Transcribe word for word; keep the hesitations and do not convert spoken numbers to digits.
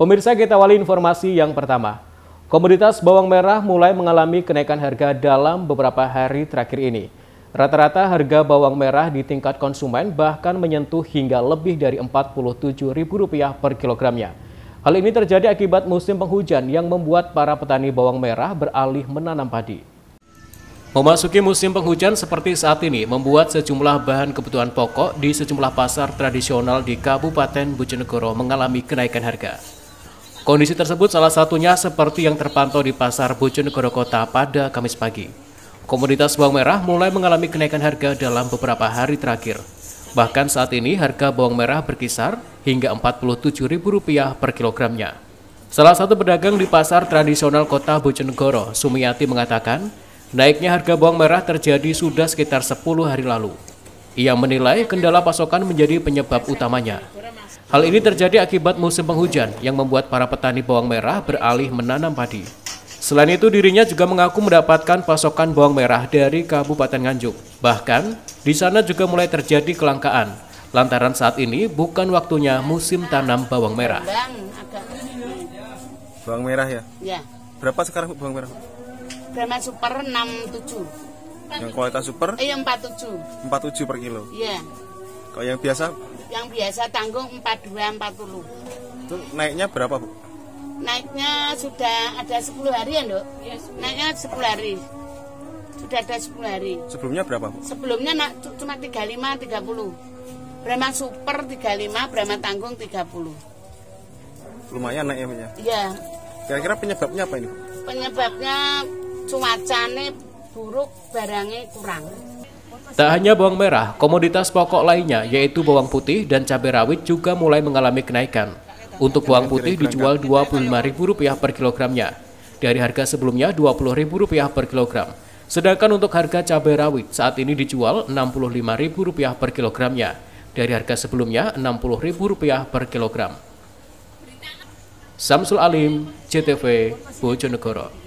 Pemirsa, kita awali informasi yang pertama. Komoditas bawang merah mulai mengalami kenaikan harga dalam beberapa hari terakhir ini. Rata-rata harga bawang merah di tingkat konsumen bahkan menyentuh hingga lebih dari empat puluh tujuh ribu rupiah per kilogramnya. Hal ini terjadi akibat musim penghujan yang membuat para petani bawang merah beralih menanam padi. Memasuki musim penghujan seperti saat ini membuat sejumlah bahan kebutuhan pokok di sejumlah pasar tradisional di Kabupaten Bojonegoro mengalami kenaikan harga. Kondisi tersebut salah satunya seperti yang terpantau di Pasar Bojonegoro Kota pada Kamis pagi. Komoditas bawang merah mulai mengalami kenaikan harga dalam beberapa hari terakhir. Bahkan saat ini harga bawang merah berkisar hingga empat puluh tujuh ribu rupiah per kilogramnya. Salah satu pedagang di Pasar Tradisional Kota Bojonegoro, Sumiati, mengatakan naiknya harga bawang merah terjadi sudah sekitar sepuluh hari lalu. Ia menilai kendala pasokan menjadi penyebab utamanya. Hal ini terjadi akibat musim penghujan yang membuat para petani bawang merah beralih menanam padi. Selain itu, dirinya juga mengaku mendapatkan pasokan bawang merah dari Kabupaten Nganjuk. Bahkan, di sana juga mulai terjadi kelangkaan. Lantaran saat ini bukan waktunya musim tanam bawang merah. Bawang merah ya? Ya. Berapa sekarang bawang merah? Brahma Super enam puluh tujuh. Yang kualitas super? Iya, empat puluh tujuh. empat puluh tujuh per kilo? Iya. Kalau yang biasa? Yang biasa tanggung empat puluh dua, empat puluh. Itu naiknya berapa, Bu? Naiknya sudah ada sepuluh hari ya, Nduk? Ya, naiknya sepuluh hari. Sudah ada sepuluh hari. Sebelumnya berapa, Bu? Sebelumnya nak, cuma tiga puluh lima, tiga puluh. Brahma Super tiga puluh lima, Brahma Tanggung tiga puluh. Lumayan naik ya? Iya. Kira-kira penyebabnya apa ini, Bu? Penyebabnya cuacanya buruk, barangnya kurang. Tak hanya bawang merah, komoditas pokok lainnya yaitu bawang putih dan cabai rawit juga mulai mengalami kenaikan. Untuk bawang putih dijual dua puluh lima ribu rupiah per kilogramnya, dari harga sebelumnya dua puluh ribu rupiah per kilogram. Sedangkan untuk harga cabai rawit saat ini dijual enam puluh lima ribu rupiah per kilogramnya, dari harga sebelumnya enam puluh ribu rupiah per kilogram. Samsul Alim, C T V, Bojonegoro.